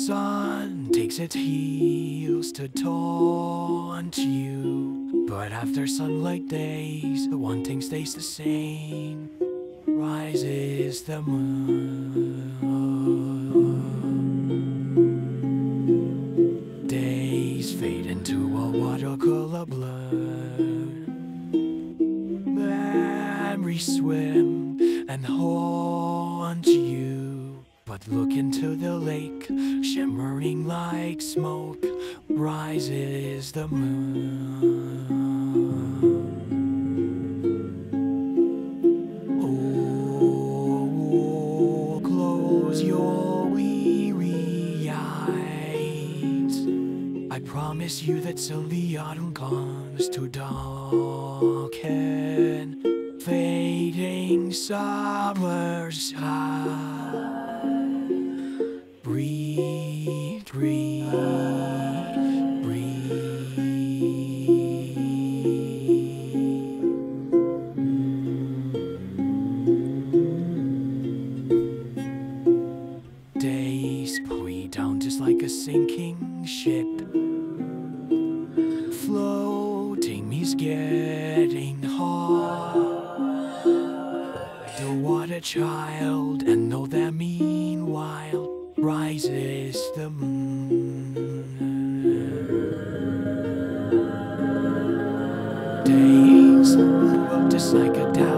sun takes its heels to taunt you, but after sunlight days, the one thing stays the same. Rises the moon. Days fade into a watercolor blur. Memories swim and haunt you, but look into the lake, shimmering like smoke. Rises the moon. Oh, close your weary eyes. I promise you that till the autumn comes to darken fading summer's high. Breathe, breathe, breathe. Days pull you down just like a sinking ship. Floating me's getting hot. The water child, and know that meanwhile rises the moon. Days move up just like a down